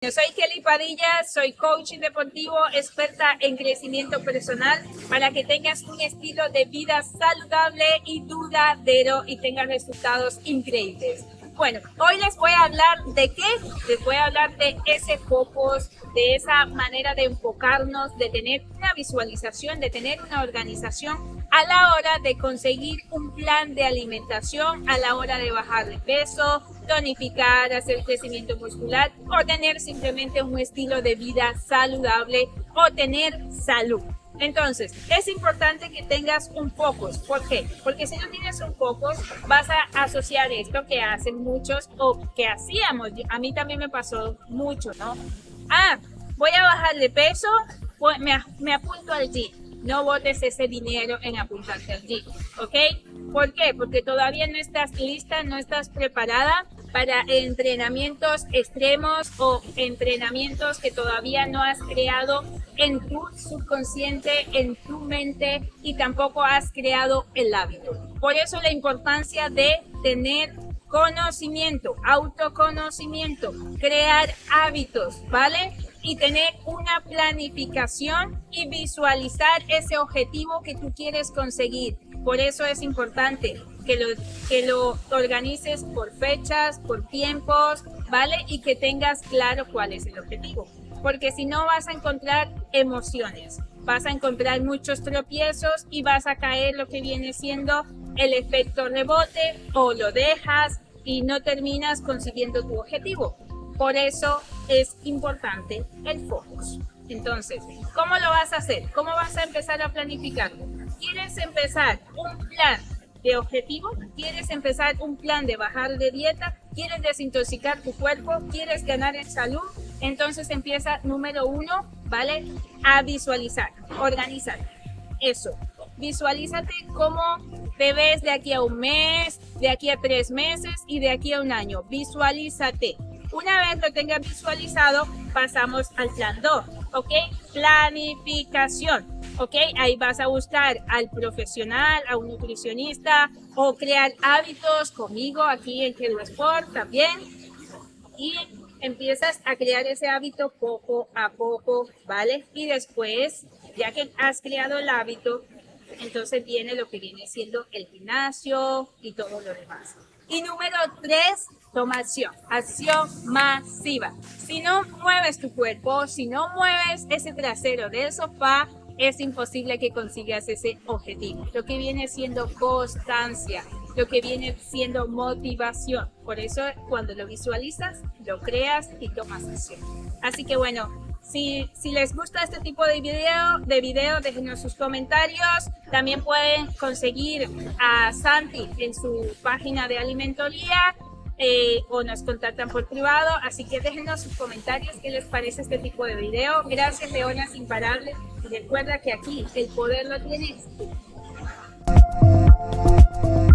Yo soy Kelly Padilla, soy coach deportivo, experta en crecimiento personal para que tengas un estilo de vida saludable y duradero y tengas resultados increíbles. Bueno, hoy les voy a hablar de qué, les voy a hablar de ese focus, de esa manera de enfocarnos, de tener una visualización, de tener una organización a la hora de conseguir un plan de alimentación, a la hora de bajar de peso, tonificar, hacer crecimiento muscular o tener simplemente un estilo de vida saludable o tener salud. Entonces, es importante que tengas un focus. ¿Por qué? Porque si no tienes un focus, vas a asociar esto que hacen muchos o que hacíamos. A mí también me pasó mucho, ¿no? Voy a bajar de peso, pues me apunto al gym. No botes ese dinero en apuntarte al gym, ¿ok? ¿Por qué? Porque todavía no estás lista, no estás preparada para entrenamientos extremos o entrenamientos que todavía no has creado en tu subconsciente, en tu mente y tampoco has creado el hábito. Por eso la importancia de tener conocimiento, autoconocimiento, crear hábitos, ¿vale? Y tener una planificación y visualizar ese objetivo que tú quieres conseguir. Por eso es importante que lo organices por fechas, por tiempos, ¿vale? Y que tengas claro cuál es el objetivo. Porque si no vas a encontrar emociones, vas a encontrar muchos tropiezos y vas a caer lo que viene siendo el efecto rebote o lo dejas y no terminas consiguiendo tu objetivo. Por eso es importante el focus. Entonces, ¿cómo lo vas a hacer? ¿Cómo vas a empezar a planificarlo? ¿Quieres empezar un plan de objetivo? ¿Quieres empezar un plan de bajar de dieta? ¿Quieres desintoxicar tu cuerpo? ¿Quieres ganar en salud? Entonces empieza número 1, ¿vale? A visualizar, organizar. Eso. Visualízate cómo te ves de aquí a un mes, de aquí a 3 meses y de aquí a un año. Visualízate. Una vez lo tengas visualizado, pasamos al plan 2, ¿ok? Planificación, ¿ok? Ahí vas a buscar al profesional, a un nutricionista o crear hábitos conmigo aquí en Hello Sport también. Y empiezas a crear ese hábito poco a poco, ¿vale? Y después, ya que has creado el hábito, entonces viene lo que viene siendo el gimnasio y todo lo demás. Y número 3, toma acción masiva. Si no mueves tu cuerpo, si no mueves ese trasero del sofá, es imposible que consigas ese objetivo. Lo que viene siendo constancia, lo que viene siendo motivación. Por eso cuando lo visualizas, lo creas y tomas acción. Así que bueno, si les gusta este tipo de video, déjenos sus comentarios. También pueden conseguir a Santi en su página de Alimentoría o nos contactan por privado. Así que déjenos sus comentarios qué les parece este tipo de video. Gracias, Leonas Imparables. Y recuerda que aquí el poder lo tienes tú.